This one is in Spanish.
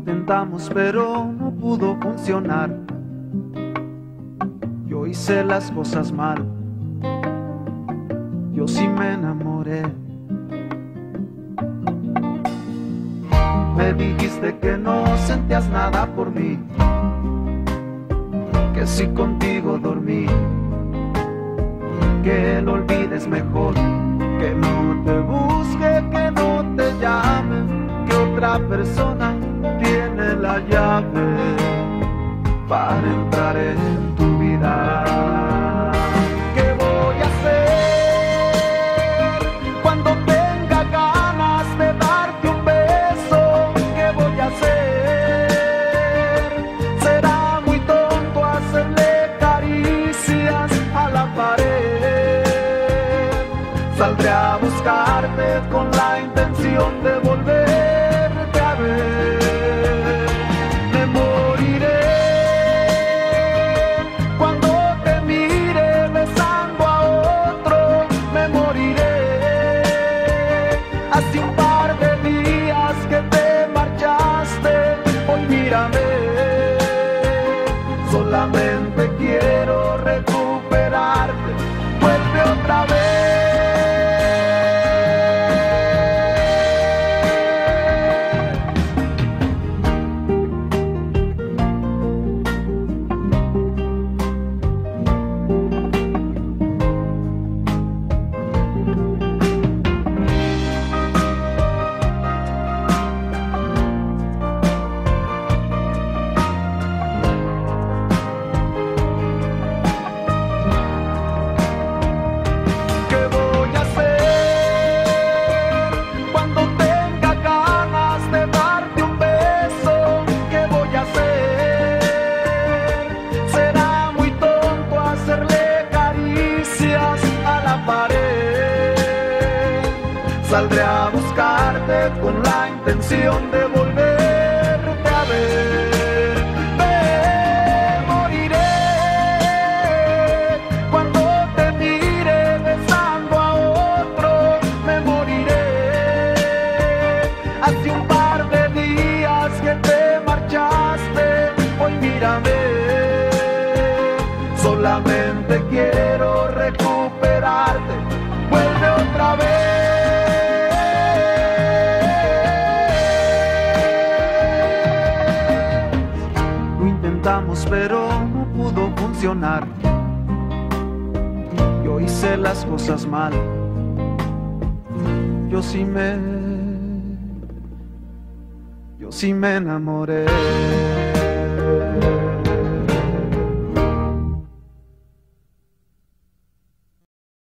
intentamos, pero no pudo funcionar. Yo hice las cosas mal, yo sí me enamoré. Me dijiste que no sentías nada por mí, que si contigo dormí, que lo olvides mejor, que no te busque, que no te llame, que otra persona tiene la llave para entrar en tu vida. ¿Qué voy a hacer cuando tenga ganas de darte un beso? ¿Qué voy a hacer? Será muy tonto hacerle caricias a la pared. Saldré a buscarte con la intención de volverte a ver. Me moriré cuando te mire besando a otro. Me moriré. Hace un par de días que te marchaste, hoy mírame. Solamente quiero recuperarte. Vuelve otra vez. Saldré a buscarte con la intención de volverte a ver. Me moriré cuando te mire besando a otro. Me moriré. Hace un par de días que te marchaste, hoy mírame. Solamente quiero recuperarte. Vuelve otra vez. Pero no pudo funcionar. Yo hice las cosas mal. Yo sí me enamoré.